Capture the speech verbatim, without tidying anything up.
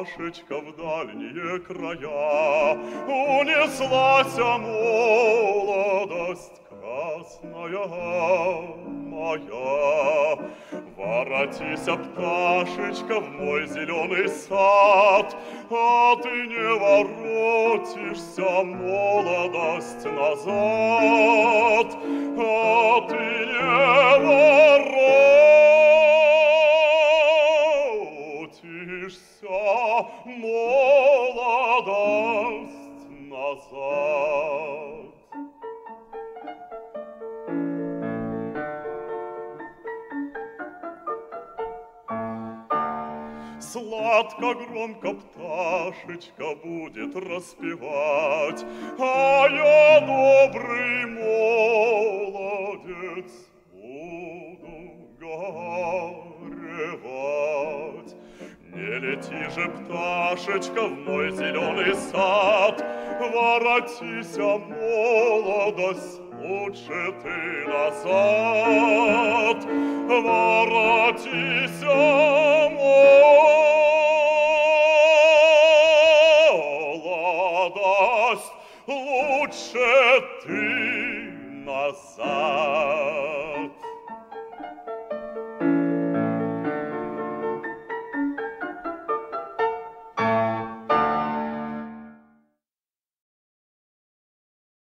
пташечка в дальние края, унеслась молодость красная моя. Воротись, пташечка, в мой зеленый сад, а ты не воротишься, молодость, назад, а ты не воротишься, молодость, назад. Сладко, громко пташечка будет распевать, а я, добрый молодец, буду горевать. Не лети же, пташечка, в мой зеленый сад, воротись, молодость, лучше ты назад. Воротись, молодость,